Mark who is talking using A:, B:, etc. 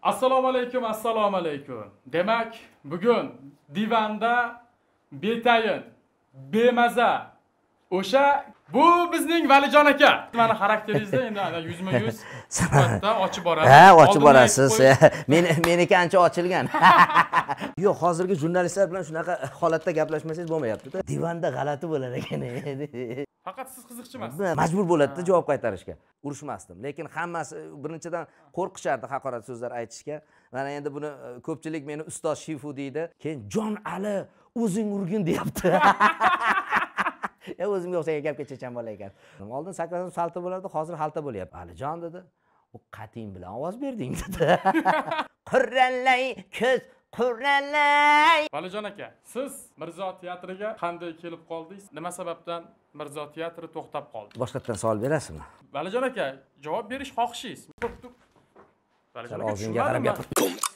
A: Assalomu alaykum, assalomu alaykum. Demak, bugun divanda betayin, bemaza. O'sha bu bizning Valijon aka. Meni xarakteringizda endi yuzma-yuz sifatda ochib borasiz.
B: Ha, ochib borasiz. Meniki ancha ochilgan. Yo'q, hozirgi jurnalistlar bilan shunaqa holatda gaplashmasangiz bo'lmayapti-da. Divanda g'alati bo'lar ekan.
A: Faqat siz qiziqchimisiz?
B: Majbur bo'ladi-da javob qaytarishga. Urushmasdim, lekin hammasi birinchidan qo'rqishardi haqorat so'zlar aytishga. Mana endi buni ko'pchilik meni ustoz Shifu deydi. Keyin Jon Ali o'zing urgin deyapti. O'zimga o'xshagan gapga chechan bola ekan. Oldin sakrasam salto bo'lardi, hozir halta bo'lyapti. Alijon dedi, "U qating bilan ovoz berding" dedi. Qurrallay, ko'z qurrallay.
A: Valijon aka, siz Mirzo teatriga qanday kelib qoldingiz? Nima sababdan Mirzo teatri to'xtab qoldi?
B: Boshqatdan savol berasizmi?
A: Valijon aka, javob berish xohishingiz. Valijon aka,
B: Og'zingga qarab gapir.